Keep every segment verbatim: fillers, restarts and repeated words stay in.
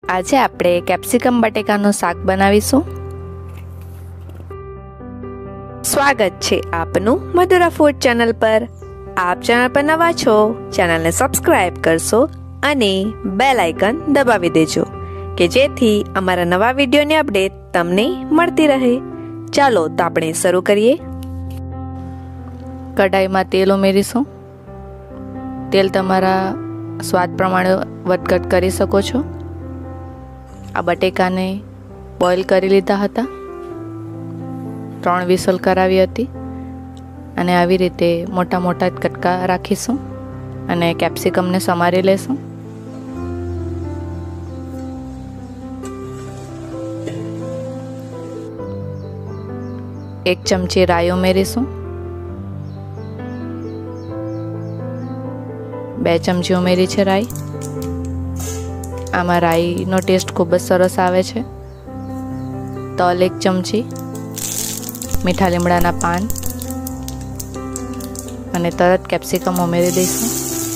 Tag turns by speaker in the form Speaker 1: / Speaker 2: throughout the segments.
Speaker 1: આજે આપણે કેપ્સિકમ બટેકાનું શાક બનાવીશું। સ્વાગત છે આપનું મધુરા ફૂડ ચેનલ પર। આપ ચેનલ પર નવા છો, ચેનલને સબસ્ક્રાઇબ કરશો અને બેલ આઇકન દબાવી દેજો કે જેથી અમારા નવા વિડીયોની અપડેટ તમને મળતી રહે। ચાલો તો આપણે શરૂ કરીએ। કઢાઈમાં તેલ ઉમેરીશું। તેલ તમારા સ્વાદ પ્રમાણે વધઘટ કરી શકો છો। આ બટેકાને બોઇલ કરી લીધા હતા, ત્રણ વિસલ કરાવી હતી અને આવી રીતે મોટા મોટા કટકા રાખીશું અને કેપ્સિકમને સમારી લેશું। એક ચમચી રાઈ ઉમેરીશું। બે ચમચી ઉમેરી છે રાઈ। આમાં રાઈનો ટેસ્ટ ખૂબ જ સરસ આવે છે। તલ એક ચમચી, મીઠા લીમડાના પાન અને તરત કેપ્સિકમ ઉમેરી દઈશું।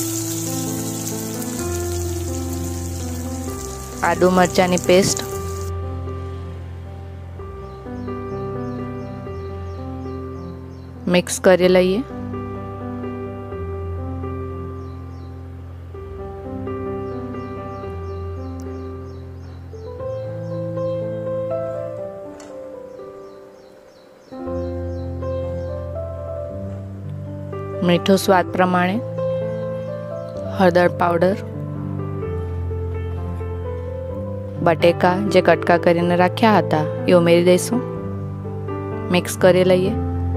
Speaker 1: આદુ મરચાંની પેસ્ટ, મિક્સ કરી લઈએ। મીઠું સ્વાદ પ્રમાણે, હળદર પાવડર, બટેકા જે કટકા કરીને રાખ્યા હતા એ ઉમેરી દઈશું। મિક્સ કરી લઈએ।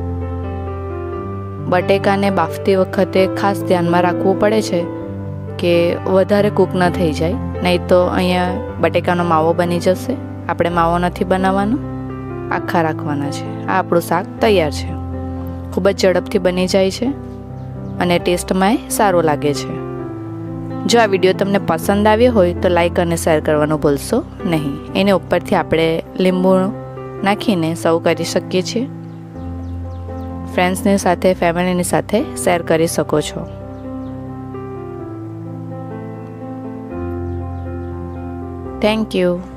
Speaker 1: બટેકાને બાફતી વખતે ખાસ ધ્યાનમાં રાખવું પડે છે કે વધારે કૂક ન થઈ જાય, નહીં તો અહીંયા બટેકાનો માવો બની જશે। આપણે માવો નથી બનાવવાનો, આખા રાખવાના છે। આ આપણું શાક તૈયાર છે। ખૂબ જ ઝડપથી બની જાય છે અને ટેસ્ટમાં સારું લાગે છે। જો આ વિડીયો તમને પસંદ આવ્યો હોય તો લાઈક અને શેર કરવાનું ભૂલશો નહીં। એને ઉપરથી આપણે લીંબુ નાખીને સર્વ કરી શકીએ છીએ। ફ્રેન્ડ્સની સાથે, ફેમિલીની સાથે શેર કરી શકો છો। Thank you.